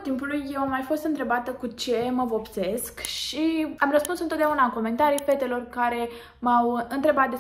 timpului eu am mai fost întrebată cu ce mă vopsesc și am răspuns întotdeauna în comentarii fetelor care m-au întrebat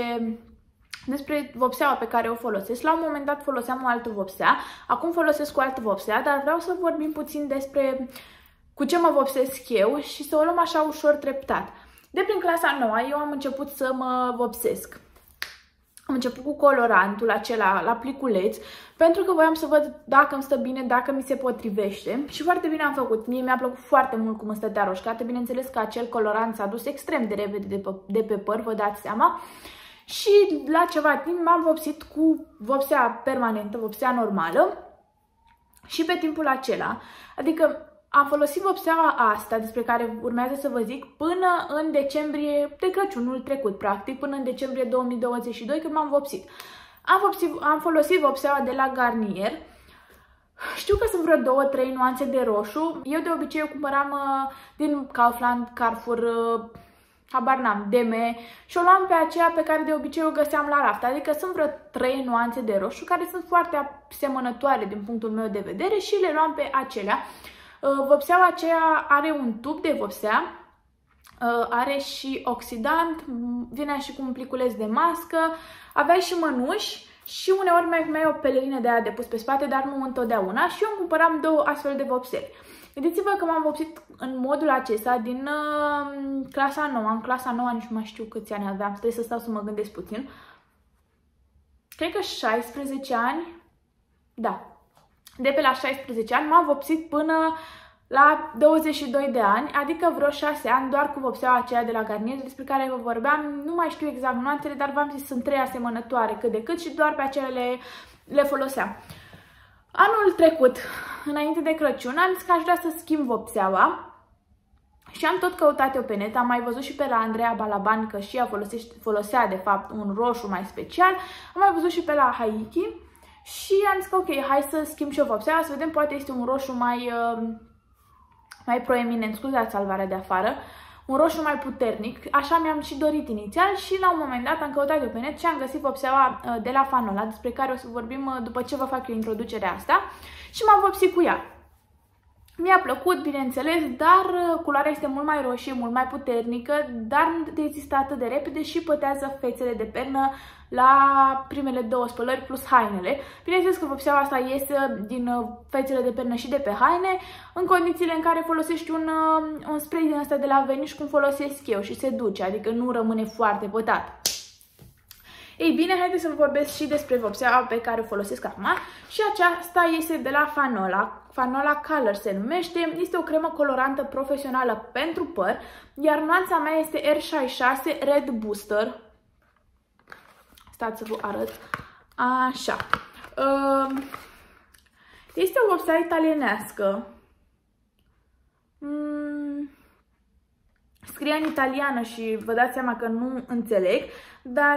despre vopseaua pe care o folosesc. La un moment dat foloseam o altă vopsea, acum folosesc o altă vopsea, dar vreau să vorbim puțin despre cu ce mă vopsesc eu și să o luăm așa ușor treptat. De prin clasa 9 eu am început să mă vopsesc. Am început cu colorantul acela la pliculeț, pentru că voiam să văd dacă îmi stă bine, dacă mi se potrivește. Și foarte bine am făcut. Mie mi-a plăcut foarte mult cum îmi stătea roșcată. Bineînțeles că acel colorant s-a dus extrem de repede de pe păr, vă dați seama. Și la ceva timp m-am vopsit cu vopsea permanentă, vopsea normală. Și pe timpul acela, adică am folosit vopseaua asta, despre care urmează să vă zic, până în decembrie, de Crăciunul trecut, practic, până în decembrie 2022, când m-am vopsit. Am folosit vopseaua de la Garnier. Știu că sunt vreo 2-3 nuanțe de roșu. Eu de obicei o cumpăram din Kaufland, Carrefour, habar n-am, Deme, și o luam pe aceea pe care de obicei o găseam la raft. Adică sunt vreo 3 nuanțe de roșu care sunt foarte asemănătoare din punctul meu de vedere și le luam pe acelea. Vopseaua aceea are un tub de vopsea, are și oxidant, vine și cu un pliculeț de mască, avea și mănuși și uneori mai o pelerină de aia de pus pe spate, dar nu întotdeauna, și eu îmi cumpăram 2 astfel de vopseri. Vedeți-vă că m-am vopsit în modul acesta din clasa 9, în clasa 9 nici nu mai știu câți ani aveam, trebuie să stau să mă gândesc puțin. Cred că 16 ani, da. De pe la 16 ani m-am vopsit până la 22 de ani, adică vreo 6 ani, doar cu vopseaua aceea de la Garnier, despre care vă vorbeam. Nu mai știu exact nuanțele, dar v-am zis, sunt 3 asemănătoare cât de cât și doar pe acelea le foloseam. Anul trecut, înainte de Crăciun, am zis că aș vrea să schimb vopseaua și am tot căutat-o pe net. Am mai văzut și pe la Andreea Balaban că și ea folosea de fapt un roșu mai special. Am mai văzut și pe la Haiki. Și am zis că ok, hai să schimb și eu vopseaua, să vedem, poate este un roșu mai proeminent, scuzați salvarea de afară, un roșu mai puternic, așa mi-am și dorit inițial și la un moment dat am căutat eu pe net și am găsit vopseaua de la Fanola, despre care o să vorbim după ce vă fac eu introducerea asta, și m-am vopsit cu ea. Mi-a plăcut, bineînțeles, dar culoarea este mult mai roșie, mult mai puternică, dar nu dezistă atât de repede și pătează fețele de pernă la primele 2 spălări plus hainele. Bineînțeles că vopseaua asta iese din fețele de pernă și de pe haine, în condițiile în care folosești un spray din ăsta de la Vanish, cum folosesc eu, și se duce, adică nu rămâne foarte pătat. Ei bine, haideți să vă vorbesc și despre vopseaua pe care o folosesc acum, și aceasta este de la Fanola. Fanola Color se numește, este o cremă colorantă profesională pentru păr, iar nuanța mea este R66 Red Booster. Stați să vă arăt. Așa. Este o vopsea italienească. Scrie în italiană și vă dați seama că nu înțeleg, dar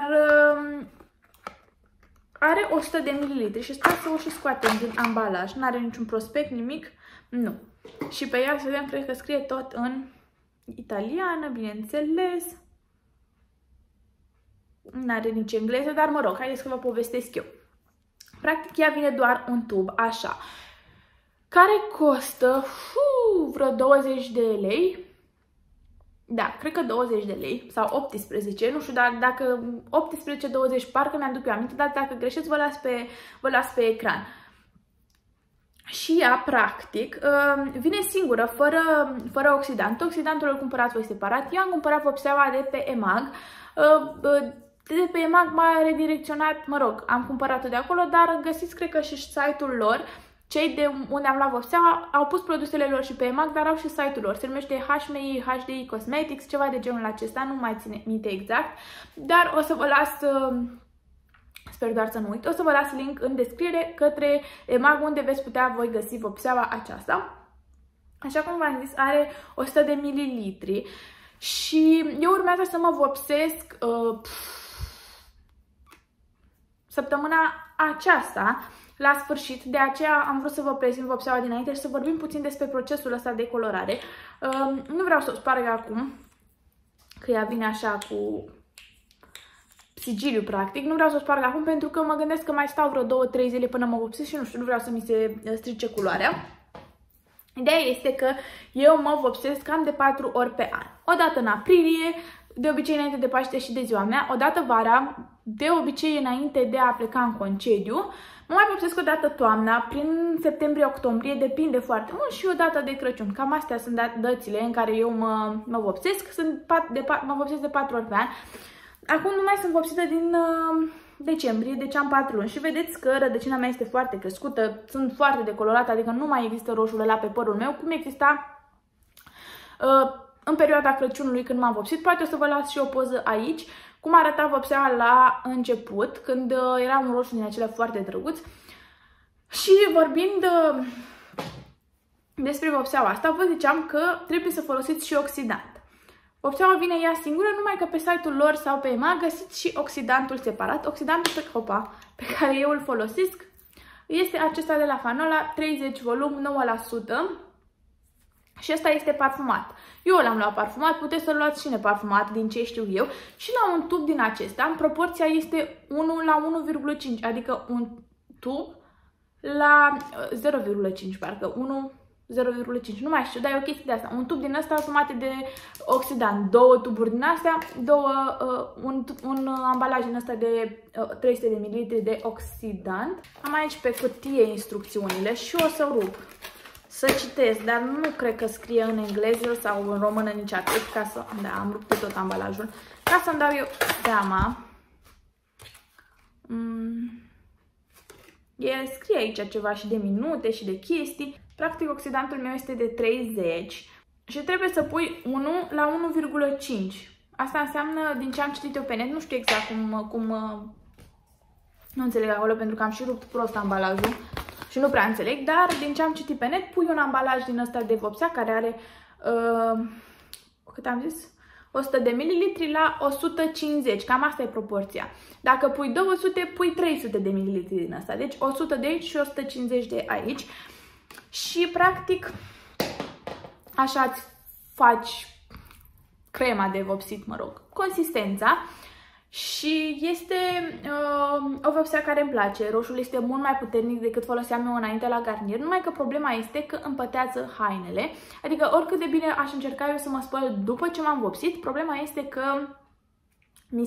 are 100 de ml și stai să o și scoatem din ambalaj. Nu are niciun prospect, nimic. Nu. Și pe ea, să vedem, cred că scrie tot în italiană, bineînțeles. Nu are nici engleză, dar mă rog, haideți că vă povestesc eu. Practic, ea vine doar un tub, așa, care costă vreo 20 de lei. Da, cred că 20 de lei sau 18, nu știu, dar dacă 18-20 parcă mi-am duc eu aminte, dar dacă greșesc vă las pe ecran. Și ea, practic, vine singură, fără oxidant. Oxidantul îl cumpărați voi separat. Eu am cumpărat vopseaua de pe EMAG. De pe EMAG m-a redirecționat, mă rog, am cumpărat-o de acolo, dar găsiți, cred că, și site-ul lor. Cei de unde am luat vopseaua au pus produsele lor și pe EMAG, dar au și site-ul lor. Se numește HMI, HDI Cosmetics, ceva de genul acesta, nu mai ține minte exact. Dar o să vă las, sper doar să nu uit, o să vă las link în descriere către EMAG, unde veți putea voi găsi vopseaua aceasta. Așa cum v-am zis, are 100 de mililitri și eu urmează să mă vopsesc săptămâna aceasta, la sfârșit. De aceea am vrut să vă prezint vopseaua dinainte și să vorbim puțin despre procesul ăsta de colorare. Nu vreau să o sparg acum, că ea vine așa cu sigiliu, practic. Nu vreau să o sparg acum pentru că mă gândesc că mai stau vreo 2-3 zile până mă vopsesc și nu știu, nu vreau să mi se strice culoarea. Ideea este că eu mă vopsesc cam de 4 ori pe an. O dată în aprilie, de obicei înainte de Paște și de ziua mea, o dată vara, de obicei înainte de a pleca în concediu, mă mai vopsesc o dată toamna, prin septembrie-octombrie, depinde foarte mult, și o dată de Crăciun. Cam astea sunt dățile în care eu mă vopsesc, mă vopsesc de 4 ori pe an. Acum nu mai sunt vopsită din decembrie, deci am 4 luni și vedeți că rădăcina mea este foarte crescută, sunt foarte decolorată, adică nu mai există roșul ăla pe părul meu, cum exista în perioada Crăciunului când m-am vopsit. Poate o să vă las și o poză aici, cum arăta vopseaua la început, când era un roșu din acelea foarte drăguț. Și vorbind despre vopseaua asta, vă ziceam că trebuie să folosiți și oxidant. Vopseaua vine ea singură, numai că pe site-ul lor sau pe EMA găsiți și oxidantul separat. Oxidantul pe care eu îl folosesc este acesta de la Fanola, 30 volum, 9%. Și ăsta este parfumat. Eu l-am luat parfumat, puteți să-l luați și neparfumat, din ce știu eu. Și la un tub din acesta, proporția este 1 la 1,5, adică un tub la 0,5, parcă 0,5, nu mai știu, dar e o chestie de asta. Un tub din ăsta jumate de oxidant, 2 tuburi din astea, un ambalaj din ăsta de 300 de ml de oxidant. Am aici pe cutie instrucțiunile și o să rup să citesc, dar nu cred că scrie în engleză sau în română nici atât, ca să... Da, am rupt pe tot ambalajul. Ca să-mi dau eu seama. Scrie aici ceva și de minute și de chestii. Practic, oxidantul meu este de 30 și trebuie să pui 1 la 1,5. Asta înseamnă, din ce am citit eu pe net, nu știu exact cum nu înțeleg acolo, pentru că am și rupt prost ambalajul și nu prea înțeleg, dar din ce am citit pe net, pui un ambalaj din ăsta de vopsea care are, cât am zis? 100 de ml la 150, cam asta e proporția. Dacă pui 200, pui 300 de ml din asta, deci 100 de aici și 150 de aici. Și practic așa îți faci crema de vopsit, mă rog, consistența. Și este o vopsea care îmi place. Roșul este mult mai puternic decât foloseam eu înainte la Garnier, numai că problema este că împătează hainele. Adică oricât de bine aș încerca eu să mă spăl după ce m-am vopsit, problema este că mi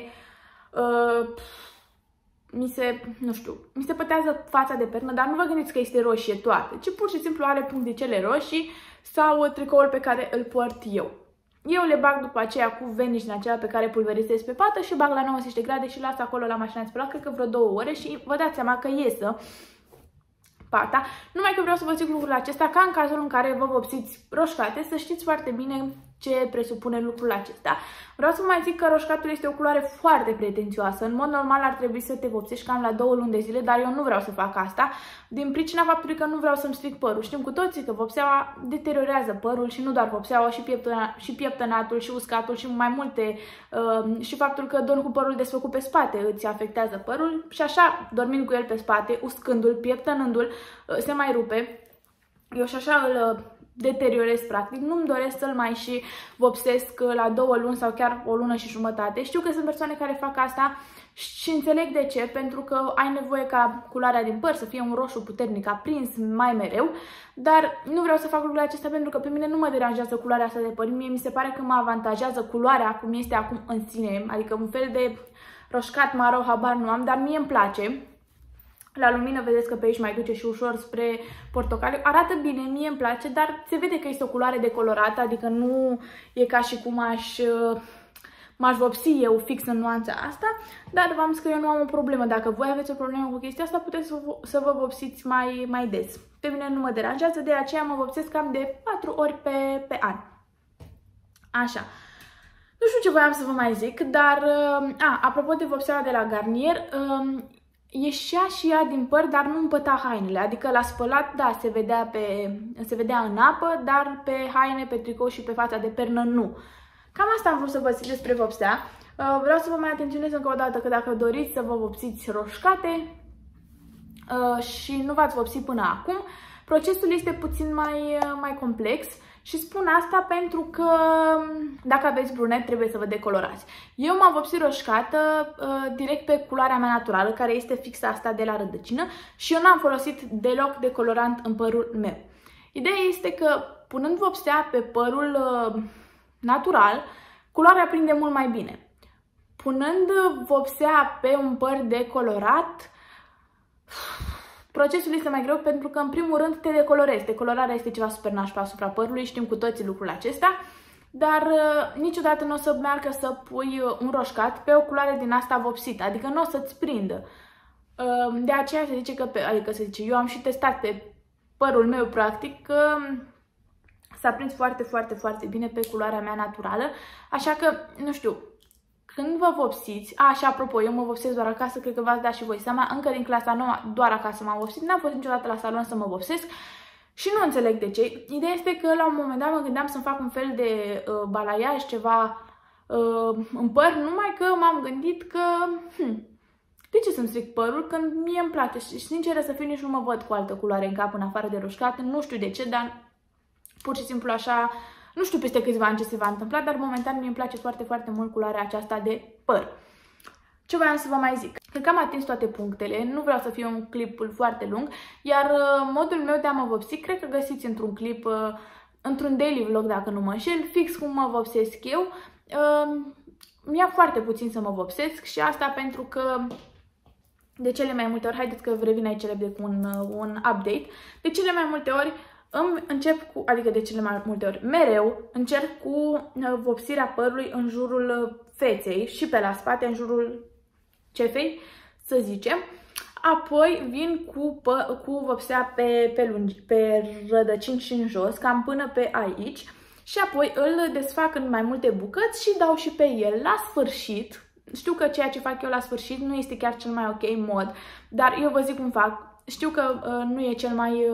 se pătează fața de pernă, dar nu vă gândiți că este roșie toată, ci pur și simplu are puncticele roșii sau tricoul pe care îl port eu. Eu le bag după aceea cu vanish din aceea pe care pulverizez pe pată și bag la 90 de grade și las acolo la mașina de spălat, cred că vreo 2 ore și vă dați seama că iesă pata. Numai că vreau să vă zic lucrul acesta ca în cazul în care vă vopsiți roșcate, să știți foarte bine ce presupune lucrul acesta. Vreau să vă mai zic că roșcatul este o culoare foarte pretențioasă. În mod normal ar trebui să te vopsești cam la 2 luni de zile, dar eu nu vreau să fac asta din pricina faptului că nu vreau să-mi stric părul. Știm cu toții că vopseaua deteriorează părul și nu doar vopseaua, și pieptănatul, și uscatul și mai multe, și faptul că dormi cu părul desfăcut pe spate îți afectează părul și așa, dormind cu el pe spate, uscându-l, pieptănându-l, se mai rupe. Eu și așa îl deteriorez practic, nu-mi doresc să-l mai și vopsesc la 2 luni sau chiar 1 lună și jumătate. Știu că sunt persoane care fac asta și înțeleg de ce, pentru că ai nevoie ca culoarea din păr să fie un roșu puternic aprins mai mereu, dar nu vreau să fac lucrul acesta pentru că pe mine nu mă deranjează culoarea asta de păr. Mie mi se pare că mă avantajează culoarea cum este acum în sine, adică un fel de roșcat maro, habar nu am, dar mie îmi place. La lumină vedeți că pe aici mai duce și ușor spre portocaliu. Arată bine, mie îmi place, dar se vede că este o culoare decolorată, adică nu e ca și cum m-aș vopsi eu fix în nuanța asta, dar v-am zis că eu nu am o problemă. Dacă voi aveți o problemă cu chestia asta, puteți să vă vopsiți mai des. Pe mine nu mă deranjează, de aceea mă vopsesc cam de 4 ori pe an. Așa. Nu știu ce voiam să vă mai zic, dar apropo de vopseaua de la Garnier, ieșea și ea din păr, dar nu împăta hainele, adică la spălat, da, se vedea în apă, dar pe haine, pe tricou și pe fața de pernă nu. Cam asta am vrut să vă zic despre vopsea. Vreau să vă mai atenționez încă o dată că dacă doriți să vă vopsiți roșcate și nu v-ați vopsit până acum, procesul este puțin mai complex. Și spun asta pentru că dacă aveți brunet trebuie să vă decolorați. Eu m-am vopsit roșcată direct pe culoarea mea naturală, care este fix asta de la rădăcină, și eu n-am folosit deloc decolorant în părul meu. Ideea este că punând vopsea pe părul natural, culoarea prinde mult mai bine. Punând vopsea pe un păr decolorat, procesul este mai greu pentru că, în primul rând, te decolorezi. Decolorarea este ceva super nașpa asupra părului, știm cu toții lucrul acesta, dar niciodată nu o să meargă să pui un roșcat pe o culoare din asta vopsită, adică nu o să-ți prindă. De aceea se zice că, eu am și testat pe părul meu, practic, că s-a prins foarte, foarte, foarte bine pe culoarea mea naturală, așa că, nu știu, când vă vopsiți, și apropo, eu mă vopsesc doar acasă, cred că v-ați dat și voi seama, încă din clasa 9 doar acasă m-am vopsit, n-am fost niciodată la salon să mă vopsesc și nu înțeleg de ce. Ideea este că la un moment dat mă gândeam să-mi fac un fel de balaiaj, ceva în păr, numai că m-am gândit că, de ce să-mi stric părul când mie îmi place și, sinceră să fiu, nici nu mă văd cu altă culoare în cap în afară de roșcat, nu știu de ce, dar pur și simplu așa. Nu știu peste câțiva ani ce se va întâmpla, dar momentan mie îmi place foarte, foarte mult culoarea aceasta de păr. Ce voiam să vă mai zic? Cred că am atins toate punctele, nu vreau să fie un clip foarte lung, iar modul meu de a mă vopsi, cred că găsiți într-un clip, într-un daily vlog dacă nu mă înșel, fix cum mă vopsesc eu. Mi-a foarte puțin să mă vopsesc și asta pentru că de cele mai multe ori, haideți că revin aici repede cu un update, de cele mai multe ori mereu încerc cu vopsirea părului în jurul feței și pe la spate, în jurul cefei, să zicem. Apoi vin cu vopsea pe rădăcini și în jos, cam până pe aici. Și apoi îl desfac în mai multe bucăți și dau și pe el. La sfârșit, știu că ceea ce fac eu la sfârșit nu este chiar cel mai ok mod, dar eu vă zic cum fac. Știu că nu e cel mai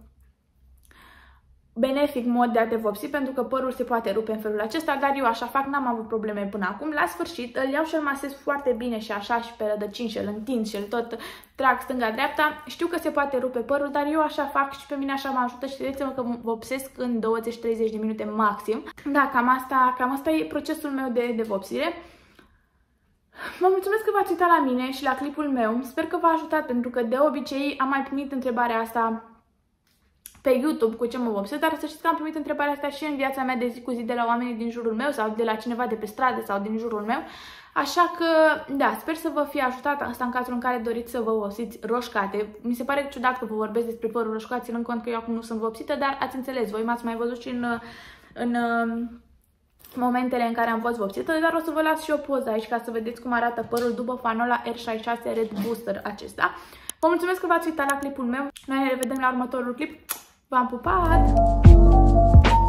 benefic mod de a te vopsi, pentru că părul se poate rupe în felul acesta, dar eu așa fac, n-am avut probleme până acum. La sfârșit îl iau și îl masez foarte bine și așa și pe rădăcini și îl întind și îl tot trag stânga-dreapta. Știu că se poate rupe părul, dar eu așa fac și pe mine așa mă ajută și credeți-mă că vopsesc în 20-30 de minute maxim. Da, cam asta e procesul meu de vopsire. Vă mulțumesc că v-ați uitat la mine și la clipul meu. Sper că v-a ajutat, pentru că de obicei am mai primit întrebarea asta pe YouTube cu ce mă vopsesc, dar să știți că am primit întrebarea asta și în viața mea de zi cu zi de la oamenii din jurul meu sau de la cineva de pe stradă sau din jurul meu. Așa că, da, sper să vă fie ajutat asta în cazul în care doriți să vă vopsiți roșcate. Mi se pare ciudat că vă vorbesc despre părul roșcat, ținând cont că eu acum nu sunt vopsită, dar ați înțeles, voi m-ați mai văzut și în momentele în care am fost vopsită, dar o să vă las și o poză aici ca să vedeți cum arată părul după Fanola R66 Red Booster acesta. Vă mulțumesc că v-ați uitat la clipul meu. Noi ne revedem la următorul clip. V-am pupat!